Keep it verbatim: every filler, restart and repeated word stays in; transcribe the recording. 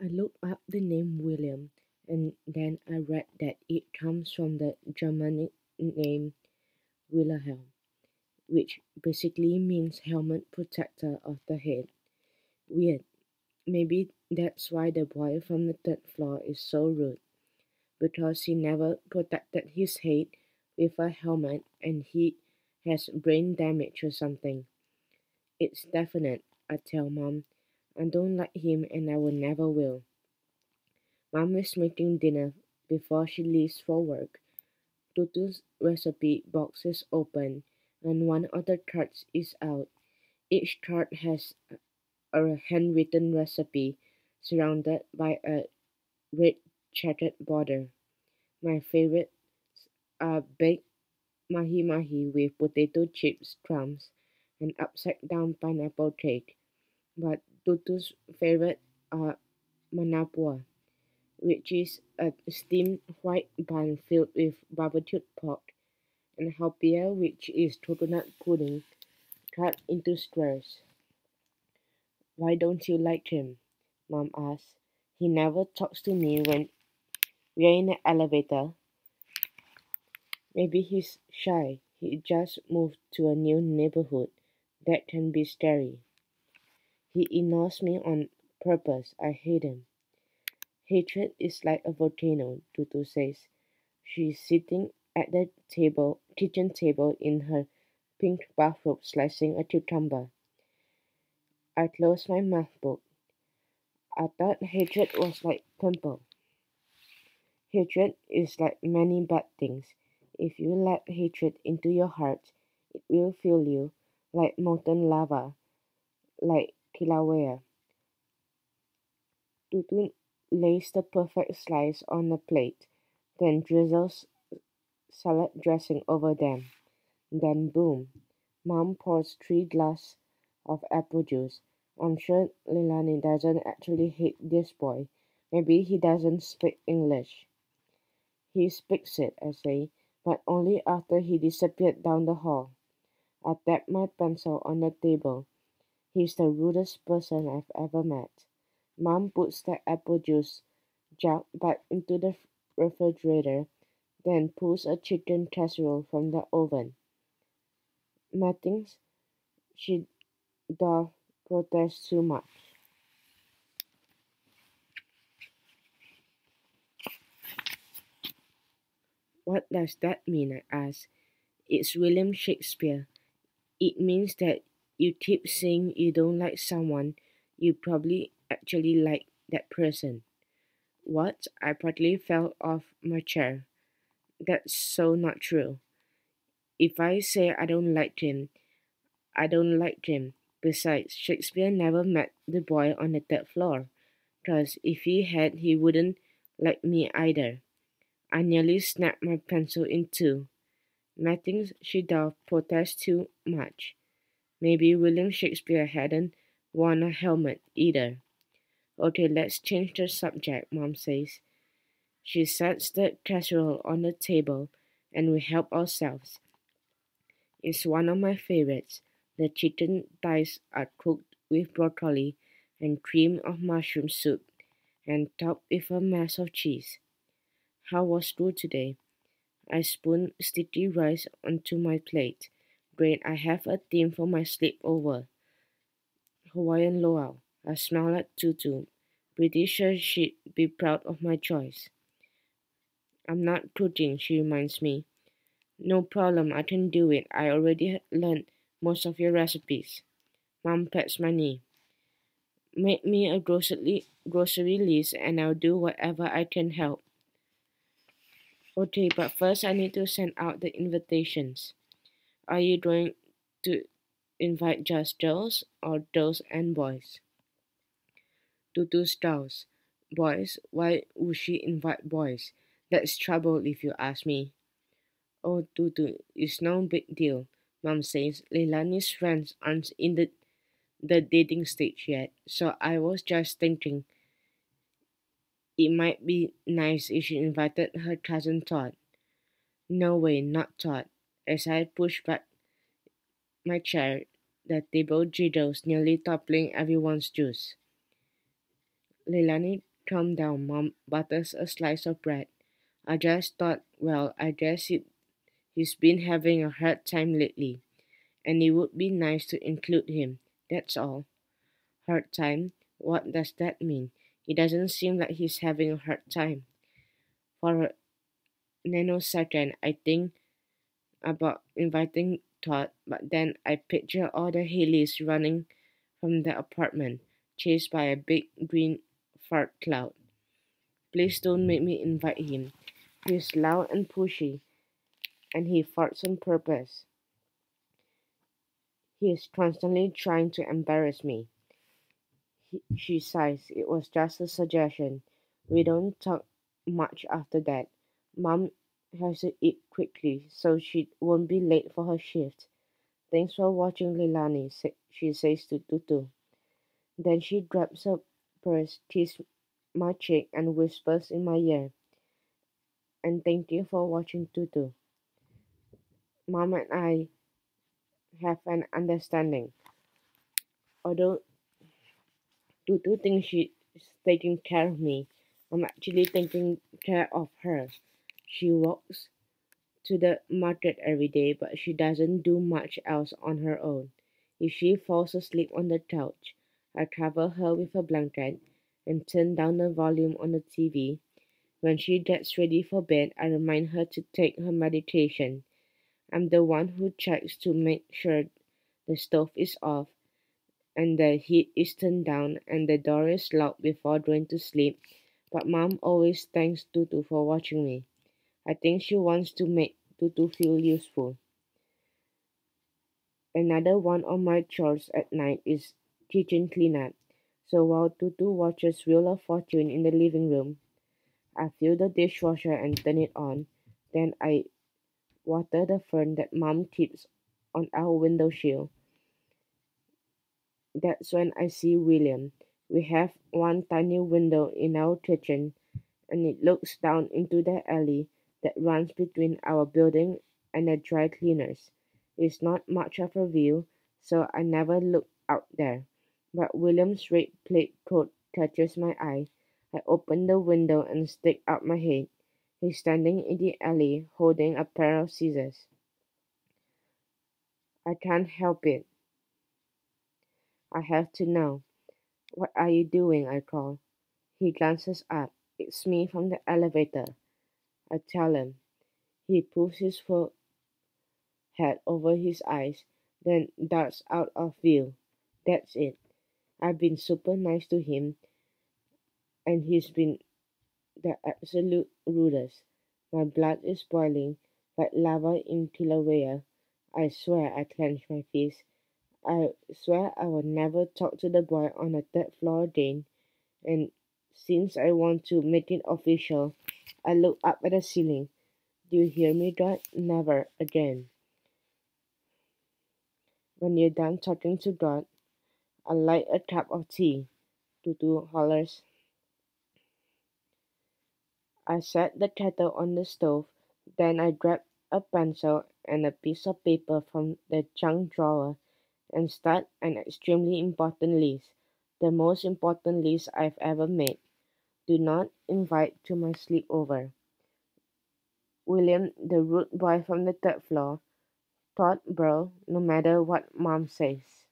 I looked up the name William, and then I read that it comes from the Germanic name Wilhelm, which basically means helmet protector of the head. Weird. Maybe that's why the boy from the third floor is so rude, because he never protected his head with a helmet and he has brain damage or something. It's definite, I tell Mom. I don't like him and I will never will. Mom is making dinner before she leaves for work. Tutu's recipe box is open and one of the tarts is out. Each tart has a handwritten recipe surrounded by a red checkered border. My favorites are baked mahi mahi with potato chips crumbs and upside down pineapple cake. But Tutu's favorite are manapua, which is a steamed white bun filled with barbecued pork, and haupia, which is coconut pudding cut into squares. Why don't you like him? Mom asks. He never talks to me when we're in the elevator. Maybe he's shy. He just moved to a new neighborhood. That can be scary. He ignores me on purpose. I hate him. Hatred is like a volcano, Tutu says. She's sitting at the table, kitchen table in her pink bathrobe slicing a cucumber. I close my math book. I thought hatred was like pimple. Hatred is like many bad things. If you let hatred into your heart, it will fill you like molten lava, like Kilauea. Tutu lays the perfect slice on a plate, then drizzles salad dressing over them. Then boom, Mom pours three glasses of apple juice. I'm sure Leilani doesn't actually hate this boy. Maybe he doesn't speak English. He speaks it, I say, but only after he disappeared down the hall. I tap my pencil on the table. He's the rudest person I've ever met. Mom puts the apple juice jug back into the refrigerator, then pulls a chicken casserole from the oven. Methinks she doth protest too much. What does that mean? I ask. It's William Shakespeare. It means that you keep saying you don't like someone, you probably actually like that person. What? I partly fell off my chair. That's so not true. If I say I don't like him, I don't like him. Besides, Shakespeare never met the boy on the third floor. Cause if he had, he wouldn't like me either. I nearly snapped my pencil in two. Methinks she doth protest too much. Maybe William Shakespeare hadn't worn a helmet either. Okay, let's change the subject, Mom says. She sets the casserole on the table and we help ourselves. It's one of my favorites. The chicken thighs are cooked with broccoli and cream of mushroom soup and topped with a mass of cheese. How was school today? I spoon sticky rice onto my plate. Great, I have a theme for my sleepover. Hawaiian luau. I smile at Tutu. Pretty sure she'd be proud of my choice. I'm not cooking, she reminds me. No problem, I can do it. I already learned most of your recipes. Mom pats my knee. Make me a grocery, grocery list and I'll do whatever I can help. Okay, but first I need to send out the invitations. Are you going to invite just girls or girls and boys? Tutu scowls. Boys? Why would she invite boys? That's trouble if you ask me. Oh, Tutu, it's no big deal. Mom says Leilani's friends aren't in the, the dating stage yet, so I was just thinking it might be nice if she invited her cousin Todd. No way, not Todd. As I push back my chair, the table jiggles, nearly toppling everyone's juice. Leilani Calm down, Mom butters a slice of bread. I just thought, well, I guess it, he's been having a hard time lately, and it would be nice to include him. That's all. Hard time? What does that mean? It doesn't seem like he's having a hard time. For a nanosecond, I think about inviting Todd, but then I picture all the Haleys running from the apartment, chased by a big green fart cloud. Please don't make me invite him. He's loud and pushy, and he farts on purpose. He is constantly trying to embarrass me. He, she sighs. It was just a suggestion. We don't talk much after that. Mom has to eat quickly so she won't be late for her shift. Thanks for watching, Leilani, sa- she says to Tutu. Then she grabs her purse, kisses my cheek, and whispers in my ear, and thank you for watching, Tutu. Mom and I have an understanding. Although Tutu thinks she's taking care of me, I'm actually taking care of her. She walks to the market every day, but she doesn't do much else on her own. If she falls asleep on the couch, I cover her with a blanket and turn down the volume on the T V. When she gets ready for bed, I remind her to take her medication. I'm the one who checks to make sure the stove is off and the heat is turned down and the door is locked before going to sleep. But Mom always thanks Tutu for watching me. I think she wants to make Tutu feel useful. Another one of my chores at night is kitchen cleanup. So while Tutu watches Wheel of Fortune in the living room, I fill the dishwasher and turn it on. Then I water the fern that Mom keeps on our window sill. That's when I see William. We have one tiny window in our kitchen, and it looks down into the alley that runs between our building and the dry cleaners. It's not much of a view, so I never look out there. But William's red plaid coat catches my eye. I open the window and stick out my head. He's standing in the alley holding a pair of scissors. I can't help it. I have to know. What are you doing? I call. He glances up. It's me from the elevator. I tell him. He pulls his forehead over his eyes, then darts out of view. That's it. I've been super nice to him, and he's been the absolute rudest. My blood is boiling like lava in Kilauea. I swear I clench my fist. I swear I will never talk to the boy on the third floor again. And since I want to make it official, I look up at the ceiling. Do you hear me, God? Never again. When you're done talking to God, I'll light a cup of tea. Tutu hollers. I set the kettle on the stove, then I grab a pencil and a piece of paper from the junk drawer and start an extremely important list. The most important list I've ever made. Do not invite to my sleepover. William, the rude boy from the third floor. Todd, bro, no matter what Mom says.